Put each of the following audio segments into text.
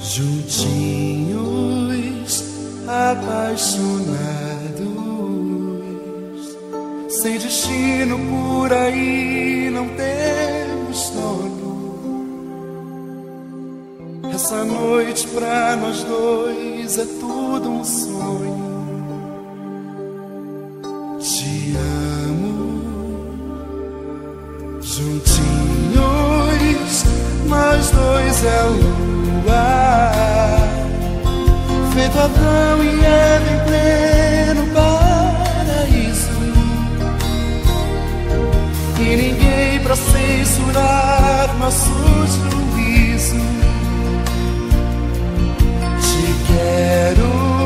Juntinhos, apaixonados, sem destino por aí, não temos dono. Essa noite pra nós dois é tudo um sonho. Te amo. Juntinhos, nós dois é a lua, feito Adão e Eva em pleno paraíso, e ninguém pra censurar nosso juízo. Te quero,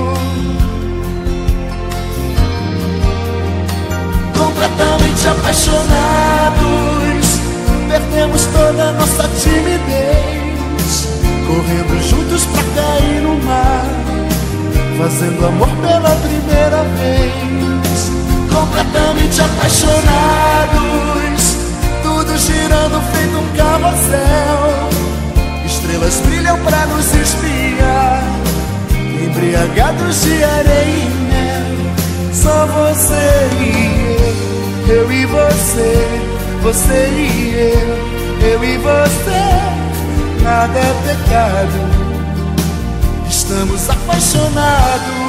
completamente apaixonados, perdemos toda a nossa timidez, correndo juntos pra cair no mar, fazendo amor pela primeira vez. Completamente apaixonados, tudo girando feito um carrossel, estrelas brilham pra nos espiar, embriagados de areia e mel. Só você e eu e você, você e eu e você. Nada é pecado, estamos apaixonados,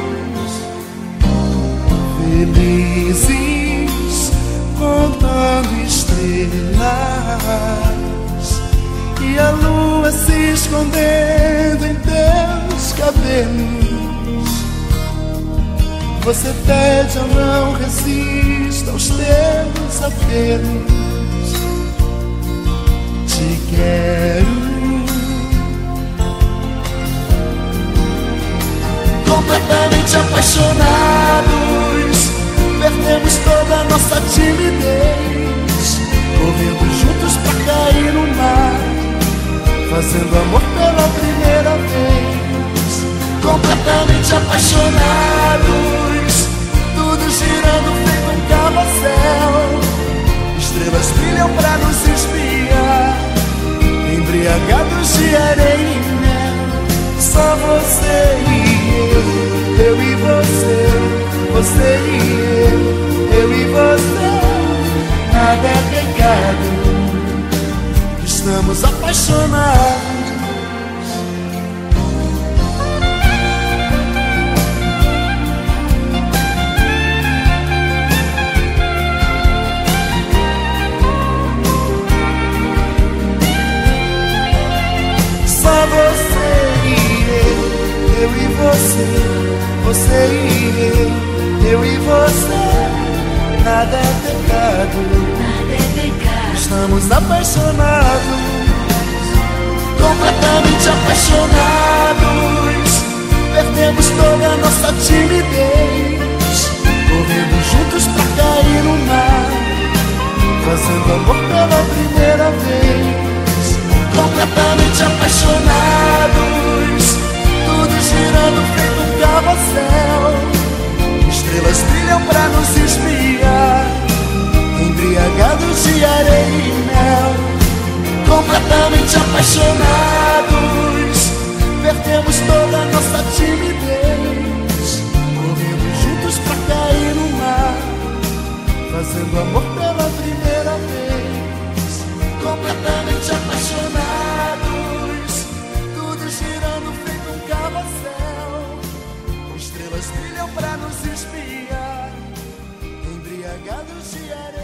felizes, contando estrelas, e a lua se escondendo em teus cabelos. Você pede, eu não resisto aos teus apelos. Te quero, completamente apaixonados, perdemos toda a nossa timidez, correndo juntos pra cair no mar, fazendo amor pela primeira vez. Completamente apaixonados, tudo girando feito um carrossel, estrelas brilham pra nos espiar, embriagados de areia e mel. Só você e eu e você, você e eu e você. Nada é pecado, estamos apaixonados. Eu e você, você e eu e você. Nada é pecado, estamos apaixonados, completamente apaixonados, perdemos toda a nossa timidez, correndo juntos pra cair no mar, fazendo amor pela primeira vez. Completamente apaixonados, tudo girando feito um carrossel, estrelas brilham pra nos espiar, embriagados de areia e mel. Completamente apaixonados, perdemos toda a nossa timidez, correndo juntos pra cair no mar, fazendo amor pela primeira vez. Completamente apaixonados, tudo girando feito um carrossel, estrelas brilham pra nos espiar, embriagados de areia.